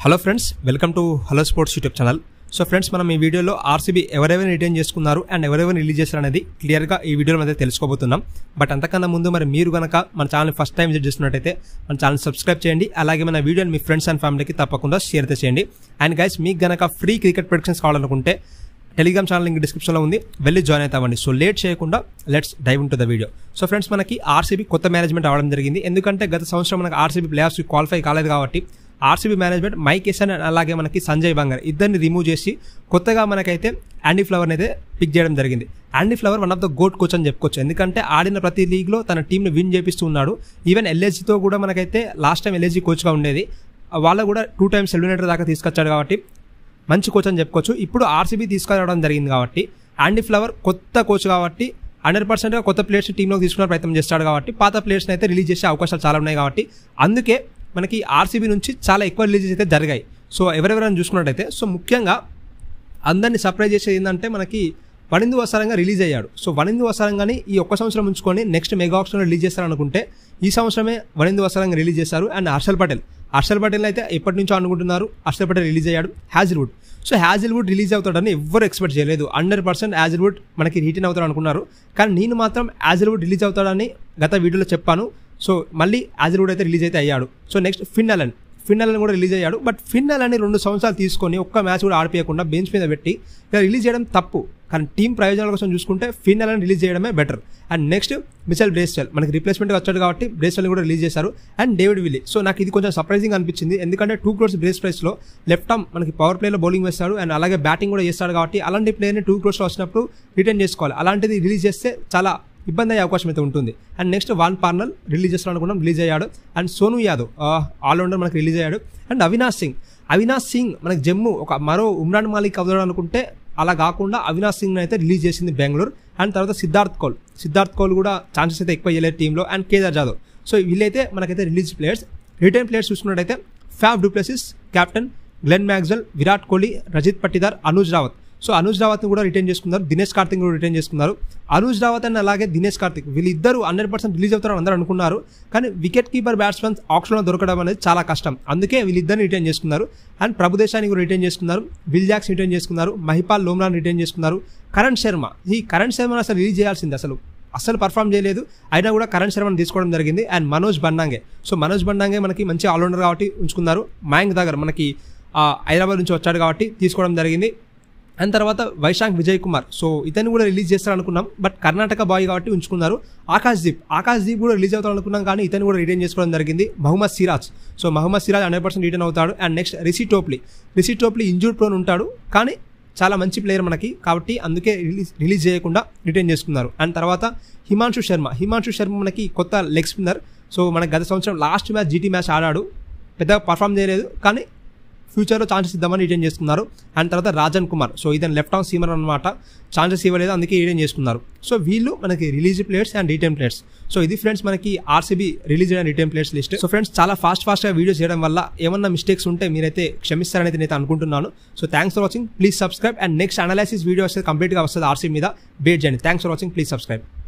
Hello friends, welcome to hello sports YouTube channel. So friends, మనం ఈ వీడియోలో RCB ఎవరెవరిని రిటైన్ చేసుకున్నారు అండ్ ఎవరెవరిని రిలీజ్ చేశారు అనేది క్లియర్గా ఈ వీడియోలో అయితే తెలుసుకోబోతున్నాం. బట్ అంతకన్నా ముందు మరి మీరు కనుక మన ఛానల్ ఫస్ట్ టైం విజిట్ చేస్తున్నట్టయితే మన ఛానల్ సబ్స్క్రైబ్ చేయండి. అలాగే మన వీడియోని మీ ఫ్రెండ్స్ అండ్ ఫ్యామిలీకి తప్పకుండా షేర్ చేయండి. అండ్ గైస్, మీకు కనుక ఫ్రీ క్రికెట్ ప్రెడిక్షన్స్ కావాలనుకుంటే టెలిగ్రామ్ ఛానల్ లింక్ డిస్క్రిప్షన్లో ఉంది, వెళ్ళి జాయిన్ అవుతామండి. సో లేట్ చేయకుండా let's dive into the video. So friends, మనకి ఆర్సీబీ కొత్త మేనేజ్మెంట్ అవడం జరిగింది. ఎందుకంటే గత సంవత్సరం మనకి ఆర్సీబీ ప్లే ఆఫ్స్కి క్వాలిఫై కాలేదు కాబట్టి ఆర్సీబీ మేనేజ్మెంట్ మైక్ ఎసన్ అలాగే మనకి సంజయ్ బంగర్ ఇద్దరిని రిమూవ్ చేసి కొత్తగా మనకైతే యాండీ ఫ్లవర్ని అయితే పిక్ చేయడం జరిగింది. Andy Flower one of the GOAT coach అని చెప్పుకోవచ్చు. ఎందుకంటే ఆడిన ప్రతి లీగ్లో తన టీంని విన్ చేపిస్తూ ఉన్నాడు. ఈవెన్ ఎల్ఎస్జీతో కూడా మనకైతే లాస్ట్ టైం ఎల్ఎస్జీ కోచ్గా ఉండేది, వాళ్ళు కూడా 2 times ఎలిమినేటర్ దాకా తీసుకొచ్చాడు కాబట్టి మంచి కోచ్ అని చెప్పుకోవచ్చు. ఇప్పుడు ఆర్సీబీ తీసుకురావడం జరిగింది కాబట్టి యాండీ ఫ్లవర్ కొత్త కోచ్ కాబట్టి 100% కొత్త ప్లేయర్స్ టీంలోకి తీసుకునే ప్రయత్నం చేస్తాడు కాబట్టి పాత ప్లేయర్స్ని అయితే రిలీజ్ చేసే అవకాశాలు చాలా ఉన్నాయి. కాబట్టి అందుకే మనకి ఆర్సీబీ నుంచి చాలా ఎక్కువ రిలీజెస్ అయితే జరిగాయి. సో ఎవరెవరైనా చూసుకున్నట్టయితే సో ముఖ్యంగా అందరినీ సర్ప్రైజ్ చేసేది ఏంటంటే మనకి వనిందు వసారంగా రిలీజ్ అయ్యాడు. సో వనిందు వసారంగాని ఈ ఒక్క సంవత్సరం ఉంచుకొని నెక్స్ట్ మెగా ఆప్షన్లో రిలీజ్ చేస్తారనుకుంటే ఈ సంవత్సరమే వనిందు వసారంగా రిలీజ్ చేశారు. అండ్ హర్షల్ పటేల్ అయితే ఎప్పటి నుంచో అనుకుంటున్నారు. హర్షల్ పటేల్ రిలీజ్ అయ్యాడు. హ్యాజిల్వుడ్ రిలీజ్ అవుతాడని ఎవ్వరు ఎక్స్పెక్ట్ చేయలేదు. 100% హ్యాజిల్వుడ్ మనకి రిటర్న్ అవుతాడు అనుకున్నారు. కానీ నేను మాత్రం హ్యాజిల్వుడ్ రిలీజ్ అవుతాడని గత వీడియోలో చెప్పాను. సో మళ్ళీ హ్యాజిల్వుడ్ అయితే రిలీజ్ అయితే అయ్యాడు. సో నెక్స్ట్ ఫిన్ అలన్ కూడా రిలీజ్ అయ్యాడు. బట్ ఫిన్ అలన్ని 2 సంవత్సరాలు తీసుకొని ఒక్క మ్యాచ్ కూడా ఆడిపోయకుండా బెంచ్ మీద పెట్టి ఇలా రిలీజ్ చేయడం తప్పు. కానీ టీం ప్రయోజనాల కోసం చూసుకుంటే ఫిన్ అలన్ రిలీజ్ చేయడమే better. And next Michael Bracewell మనకి రిప్లేస్మెంట్గా వచ్చాడు కాబట్టి బ్రేస్వెల్ని కూడా రిలీజ్ చేశారు. And David Willey. సో నాకు ఇది కొంచెం సర్ప్రైజింగ్ అనిపించింది. ఎందుకంటే 2 crores బ్రేస్ ప్రైస్లో లెఫ్ట్ ఆర్మ్ మనకి పవర్ ప్లేలో బౌలింగ్ వేస్తాడు అండ్ అలాగే బ్యాటింగ్ కూడా చేస్తాడు. కాబట్టి అలాంటి ప్లేయర్ని 2 crores వచ్చినప్పుడు రిటర్న్ చేసుకోవాలి. అలాంటిది రిలీజ్ చేస్తే చాలా ఇబ్బంది అయ్యే అవకాశం అయితే ఉంటుంది. And next Wayne Parnell release చేస్తాడు అనుకున్నాం, రిలీజ్ అయ్యాడు. అండ్ సోను యాదవ్ ఆల్రౌండర్ మనకి రిలీజ్ అయ్యాడు. అండ్ అవినాష్ సింగ్ మనకి జమ్మూ ఒక మరో ఉమ్రాన్ మాలిక్ అవుతాడు అనుకుంటే అలా కాకుండా అవినాష్ సింగ్ అయితే రిలీజ్ చేసింది బెంగళూరు. అండ్ తర్వాత సిద్ధార్థ్ కౌల్ కూడా ఛాన్సెస్ అయితే ఎక్కువ ఇవ్వలేదు టీంలో. అండ్ కేదార్ జాదవ్. సో వీళ్ళైతే మనకైతే రిలీజ్ ప్లేయర్స్. రిటైన్ ప్లేయర్స్ చూసుకున్నట్టయితే Faf du Plessis captain, Glenn Maxwell, Virat Kohli, Rajat Patidar, Anuj Rawat. So Anuj రావత్ని కూడా రిటైన్ చేసుకున్నారు. దినేష్ కార్తిక్ కూడా రిటైన్ చేసుకున్నారు. అనుజ్ రావత్ అండ్ అలాగే దినేష్ కార్తిక్ వీళ్ళిద్దరూ 100% రిలీజ్ అవుతారని అందరూ అనుకున్నారు. కానీ వికెట్ కీపర్ బ్యాట్స్మెన్ ఆప్షన్లో దొరకడం అనేది చాలా కష్టం. అందుకే వీళ్ళిద్దరిని రిటైన్ చేసుకున్నారు. అండ్ ప్రభుదేశాన్ని కూడా రిటైన్ చేసుకున్నారు. విల్ జాక్స్ రిటైన్ చేసుకున్నారు. మహిపాల్ లోమ్రాన్ రిటైన్ చేసుకున్నారు. కరణ్ శర్మ అసలు రిలీజ్ చేయాల్సింది, అసలు పర్ఫామ్ చేయలేదు. అయినా కూడా కరణ్ శర్మని తీసుకోవడం జరిగింది. అండ్ మనోజ్ బండాంగే మనకి మంచి ఆల్రౌండర్ కాబట్టి ఉంచుకున్నారు. మయాంక్ దగ్గర మనకి హైదరాబాద్ నుంచి వచ్చాడు కాబట్టి తీసుకోవడం జరిగింది. అండ్ తర్వాత వైశాంక్ విజయ్ కుమార్. సో ఇతను కూడా రిలీజ్ చేస్తారనుకున్నాం, బట్ కర్ణాటక బాయ్ కాబట్టి ఉంచుకున్నారు. ఆకాశ్ దీప్ కూడా రిలీజ్ అవుతారనుకున్నాం, కానీ ఇతను కూడా రిటైన్ చేసుకోవడం జరిగింది. మహమ్మద్ సిరాజ్ 100% రిటర్న్ అవుతాడు. And next Reece Topley injured prone ఉంటాడు, కానీ చాలా మంచి ప్లేయర్ మనకి కాబట్టి అందుకే రిలీజ్ చేయకుండా రిటైన్ చేసుకున్నారు. అండ్ తర్వాత హిమాంశు శర్మ మనకి కొత్త లెగ్ స్పిన్నర్. సో మనకి గత సంవత్సరం లాస్ట్ మ్యాచ్ జీటీ మ్యాచ్ ఆడాడు, పెద్దగా పర్ఫామ్ చేయలేదు, కానీ ఫ్యూచర్లో ఛాన్సెస్ ఇద్దామని రిటైన్ చేసుకున్నారు. అండ్ తర్వాత రాజన్ కుమార్. సో ఇతను లెఫ్ట్ ఆర్మ్ సీమర్ అనమాట, ఛాన్సెస్ ఇవ్వలేదు, అందుకే రిటైన్ చేసుకున్నారు. సో వీళ్ళు మనకి release players and retain players. So ఇది ఫ్రెండ్స్ మనకి RCB release and retain players list. So friends, చాలా ఫాస్ట్గా వీడియోస్ చేయడం వల్ల ఏమన్నా మిస్టేక్స్ ఉంటే మీరైతే క్షమిస్తారని నేను అనుకుంటున్నాను. So thanks for watching, please subscribe. And next analysis video వస్తే కంప్లీట్గా వస్తుంది ఆర్సీబీ మీద, వెయిట్ చేయండి. Thanks for watching, please subscribe.